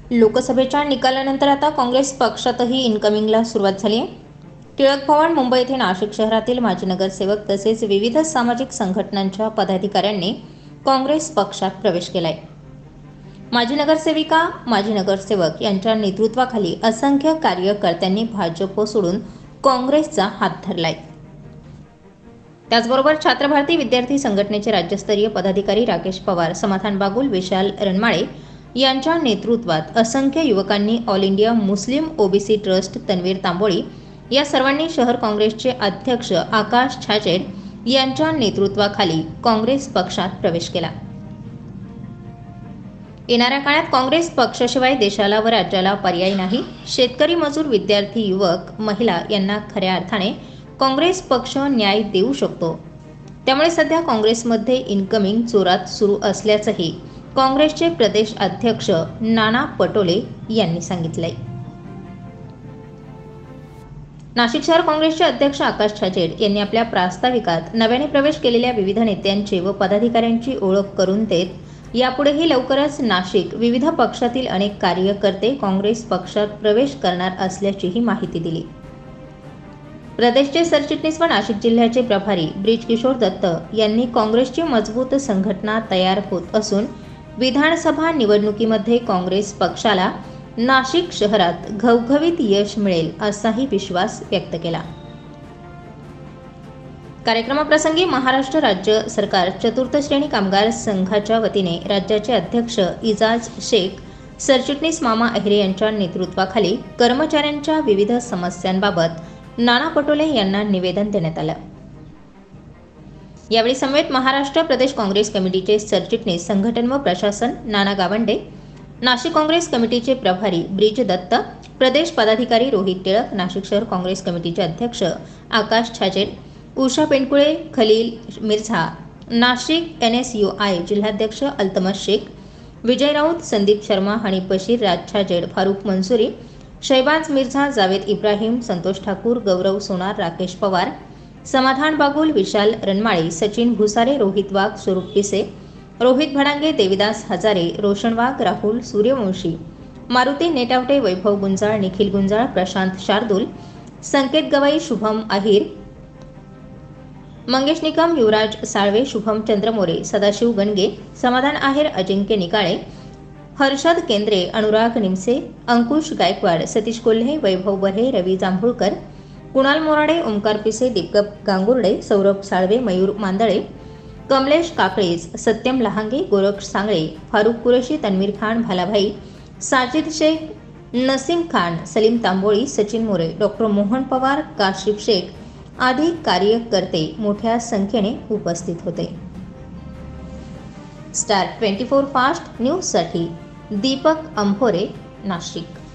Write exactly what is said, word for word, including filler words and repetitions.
लोकसभेच्या निकालानंतर आता काँग्रेस पक्षातही इनकमिंगला सुरुवात झाली आहे. टिळक भवन मुंबई येथे नाशिक शहरातील माजी नगरसेवक तसेच विविध सामाजिक संघटनांच्या पदाधिकाऱ्यांनी काँग्रेस पक्षात प्रवेश केलाय. माजी नगरसेविका माजी नगरसेवक यांच्या नेतृत्वाखाली असंख्य कार्यकर्त्यांनी भाजप सोडून काँग्रेसचा हात धरलाय. त्याचबरोबर छात्र भारती विद्यार्थी संघटनेचे राज्यस्तरीय पदाधिकारी राकेश पवार, समाधान बागुल, विशाल रणमाळे यांच्या नेतृत्वात असंख्य युवकांनी all India Muslim OBC trust Tanveer Tamboli या सर्वांनी शहर काँग्रेसचे अध्यक्ष आकाश छाजेड यांच्या नेतृत्वाखाली काँग्रेस पक्षात प्रवेश केला. येणाऱ्या काळात काँग्रेस पक्षाशिवाय देशाला व राज्याला पर्याय नाही. शेतकरी, मजूर, विद्यार्थी, युवक, महिला यांना खऱ्या अर्थाने काँग्रेस पक्ष न्याय देऊ शकतो. त्यामुळे सध्या काँग्रेसमध्ये इनकमिंग जोरात सुरू असल्याचंही काँग्रेसचे प्रदेश अध्यक्ष नाना पटोले यांनी सांगितलंय. नाशिक शहर काँग्रेसचे अध्यक्ष आकाश छाजेड यांनी आपल्या प्रास्ताविकात नव्याने प्रवेश केलेल्या विविध नेत्यांची व पदाधिकाऱ्यांची ओळख करून देत यापुढेही लवकरच नाशिक विविध पक्षातील अनेक कार्यकर्ते काँग्रेस पक्षात प्रवेश करणार असल्याचीही माहिती दिली. प्रदेशचे सरचिटणीस व नाशिक जिल्ह्याचे प्रभारी ब्रिज किशोर दत्त यांनी काँग्रेसची मजबूत संघटना तयार होत असून विधानसभा निवडणुकीमध्ये काँग्रेस पक्षाला नाशिक शहरात घवघवीत यश मिळेल असाही विश्वास व्यक्त केला. कार्यक्रमाप्रसंगी महाराष्ट्र राज्य सरकार चतुर्थ श्रेणी कामगार संघाच्या वतीने राज्याचे अध्यक्ष इजाज शेख, सरचिटणीस मामा अहिरे यांच्या नेतृत्वाखाली कर्मचाऱ्यांच्या विविध समस्यांबाबत नाना पटोले यांना निवेदन देण्यात आलं. यावेळी समवेत महाराष्ट्र प्रदेश काँग्रेस कमिटीचे सरचिटणीस संघटन व प्रशासन नाना गावंडे, नाशिक काँग्रेस कमिटीचे प्रभारी ब्रिज दत्त, प्रदेश पदाधिकारी रोहित टिळक, नाशिक शहर काँग्रेस कमिटीचे अध्यक्ष Akash Chhajed, Usha Pendkule, Khalil Mirza, Nashik N S U I जिल्हाध्यक्ष अल्तमश शेख, विजय राऊत, संदीप शर्मा, हनीफ बशीर, राज छाजेड, फारुख मंसुरी, शहबाज मिर्झा, जावेद इब्राहिम, संतोष ठाकूर, गौरव सोनार, राकेश पवार, समाधान बागुल, विशाल रणमाळे, सचिन भुसारे, रोहित वाघ, स्वरूप पिसे, रोहित भडांगे, देविदास हजारे, रोशन वाघ, राहुल सूर्यवंशी, मारुती नेटावटे, वैभव गुंजाळ, निखिल गुंजाळ, प्रशांत शार्दूल, संकेत गवई, शुभम अहिर, मंगेश निकम, युवराज साळवे, शुभम चंद्रमोरे, सदाशिव गणगे, समाधान आहेर, अजिंक्य निकाळे, हर्षद केंद्रे, अनुराग निमसे, अंकुश गायकवाड, सतीश कोल्हे, वैभव बर्हे, रवी जांभुळकर, कुणाल मोराडे, ओमकार पिसे, दीपक गांगुर्डे, सौरभ साळवे, मयूर मांदळे, कमलेश काकळेज, सत्यम लहांगे, गोरख सांगळे, फारुख कुरेशी, तन्वीर खान, भालाभाई, साजिद शेख, नसीम खान, सलीम तांबोळी, सचिन मोरे, डॉक्टर मोहन पवार, काशिफ शेख आदी कार्यकर्ते मोठ्या संख्येने उपस्थित होते. स्टार ट्वेंटी फोर फास्ट न्यूजसाठी दीपक अंभोरे, नाशिक.